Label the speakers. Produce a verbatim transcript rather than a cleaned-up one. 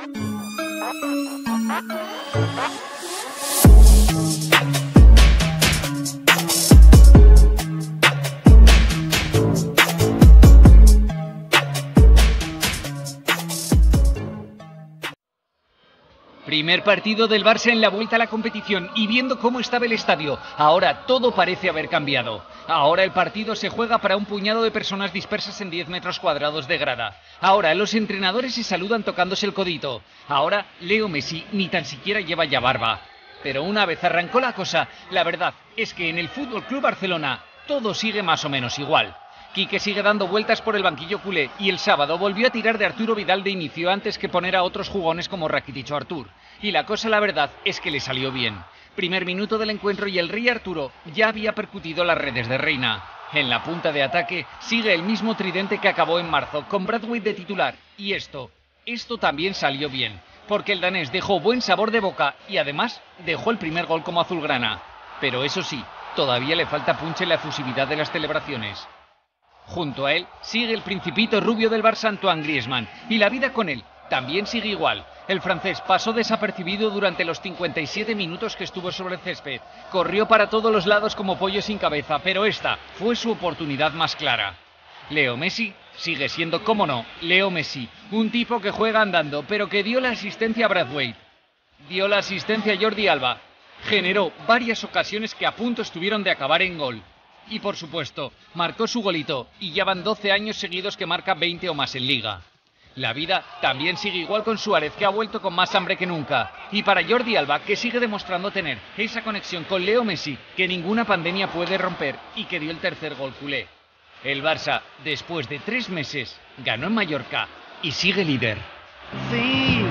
Speaker 1: Primer partido del Barça en la vuelta a la competición y viendo cómo estaba el estadio, ahora todo parece haber cambiado. Ahora el partido se juega para un puñado de personas dispersas en diez metros cuadrados de grada. Ahora los entrenadores se saludan tocándose el codito. Ahora Leo Messi ni tan siquiera lleva ya barba. Pero una vez arrancó la cosa, la verdad es que en el F C Barcelona todo sigue más o menos igual. Quique sigue dando vueltas por el banquillo culé y el sábado volvió a tirar de Arturo Vidal de inicio antes que poner a otros jugones como Rakitic o Artur. Y la cosa, la verdad, es que le salió bien. Primer minuto del encuentro y el Rey Arturo ya había percutido las redes de Reina. En la punta de ataque sigue el mismo tridente que acabó en marzo, con Braithwaite de titular. Y esto, esto también salió bien, porque el danés dejó buen sabor de boca y además dejó el primer gol como azulgrana. Pero eso sí, todavía le falta punch en la efusividad de las celebraciones. Junto a él sigue el principito rubio del Barça, Antoine Griezmann, y la vida con él también sigue igual. El francés pasó desapercibido durante los cincuenta y siete minutos que estuvo sobre el césped. Corrió para todos los lados como pollo sin cabeza, pero esta fue su oportunidad más clara. Leo Messi sigue siendo, cómo no, Leo Messi, un tipo que juega andando, pero que dio la asistencia a Braithwaite, dio la asistencia a Jordi Alba, generó varias ocasiones que a punto estuvieron de acabar en gol. Y por supuesto, marcó su golito y ya van doce años seguidos que marca veinte o más en Liga. La vida también sigue igual con Suárez, que ha vuelto con más hambre que nunca. Y para Jordi Alba, que sigue demostrando tener esa conexión con Leo Messi que ninguna pandemia puede romper y que dio el tercer gol culé. El Barça, después de tres meses, ganó en Mallorca y sigue líder.
Speaker 2: Sí.